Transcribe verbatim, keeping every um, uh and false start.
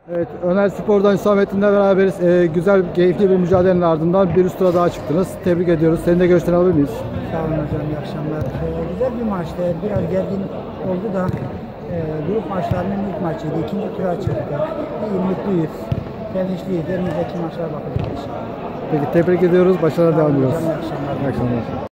Evet, Öner Spor'dan Hüsamettin'le beraberiz. Ee, güzel, keyifli bir mücadelenin ardından bir üst tura daha çıktınız. Tebrik ediyoruz. Senin de görüşlerini alabilir miyiz? Sağ olun hocam, iyi akşamlar. Ee, güzel bir maçtı. Biraz gergin oldu da e, grup maçlarının ilk maçıydı. İkinci tura çıktı. İyi, mutluyuz. Sevinçliyiz. Önümüzdeki maçlara bakacağız. Peki, tebrik ediyoruz. Başarılar devam ediyoruz. Hocam, iyi akşamlar. İyi akşamlar.